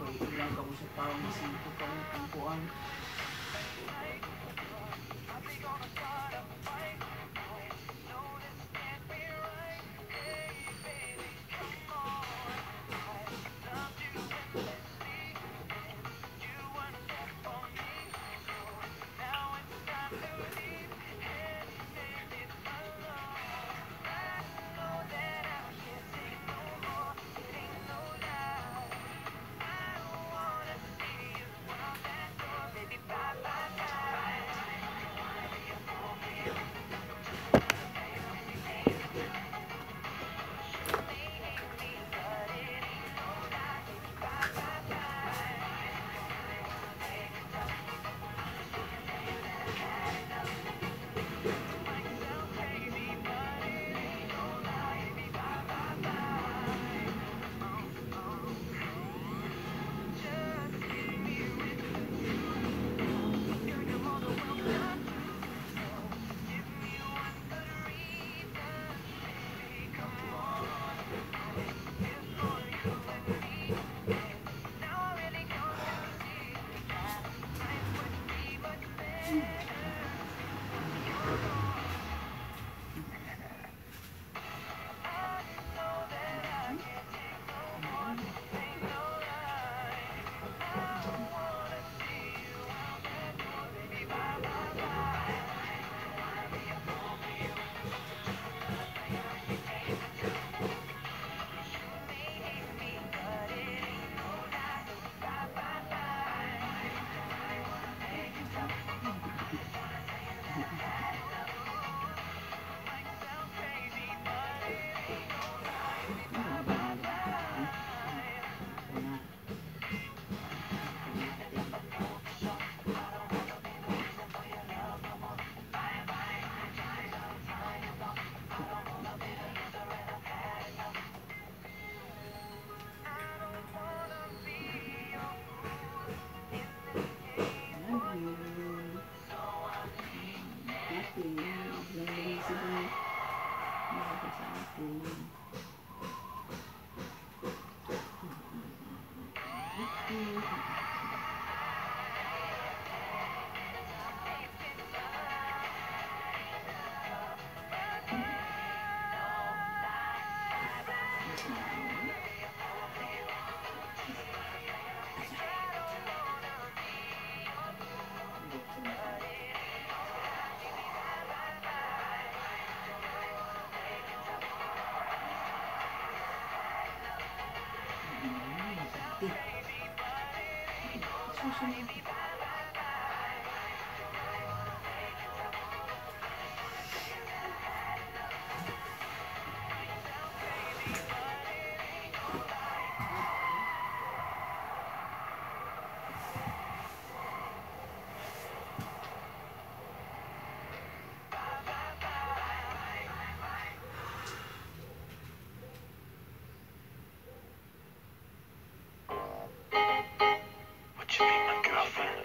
ilang ka mo sa pharmacy ito pang tumpuan. Would you be my girlfriend?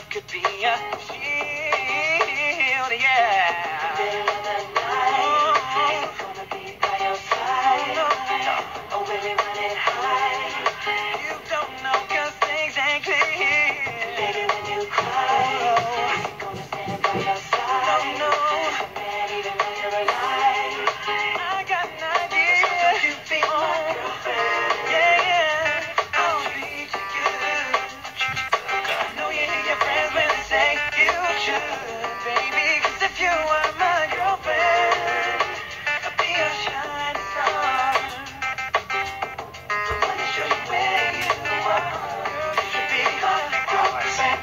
love could be a shield, yeah. Middle of the night, I'm gonna be by your side. Oh, baby, running high. You don't know 'cause things ain't clear. Baby, when you cry, I'm gonna stand by your side. No, no. Even when you're alive, I got an idea. So you be my girlfriend. Yeah, yeah. I'll treat you good. I know you hear your friends when they say you should, baby. 'Cause if you were my girlfriend, I'd be a shining star. So let me show you where you are. Girl, you should be my girlfriend.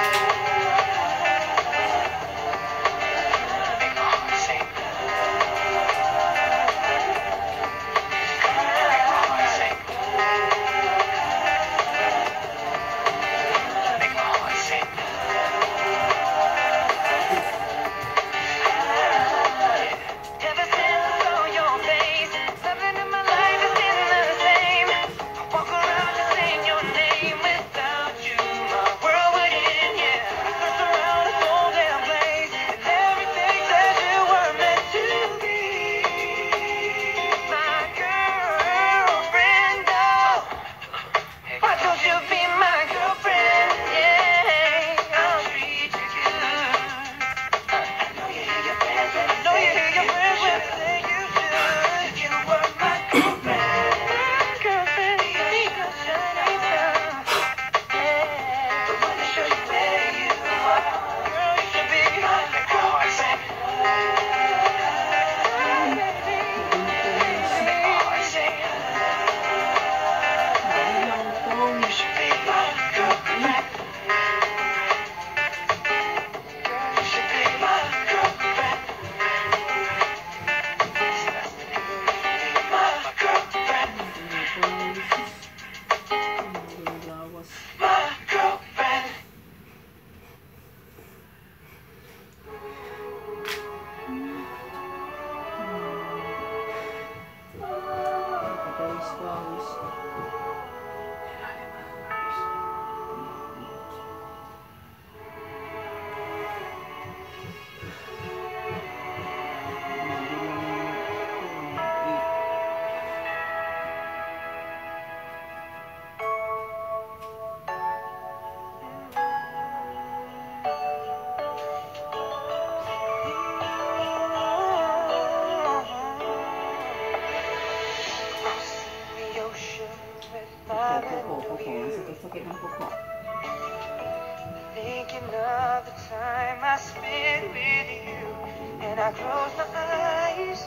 Thinking of the time I spent with you, and I close my eyes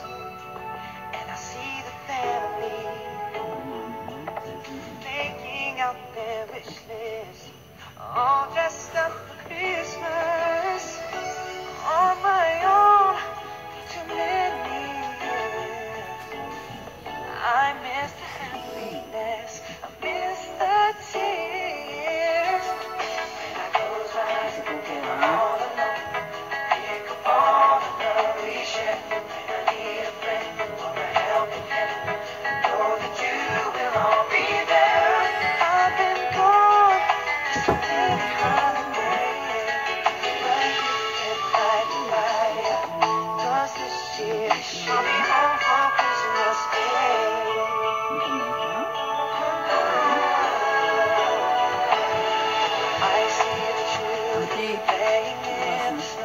and I see the family making out their wish list, all dressed up for Christmas. On my own, too many years. I miss the happiness, I miss the tears. When I close my eyes and I'm all alone, think of all the love we shared. When I need a friend or a helping hand, know that you will all be there. I've been gone just a little holiday, but you can light the fire. 'Cause this year she'll be home for Christmas Day. I see the children playing in the snow.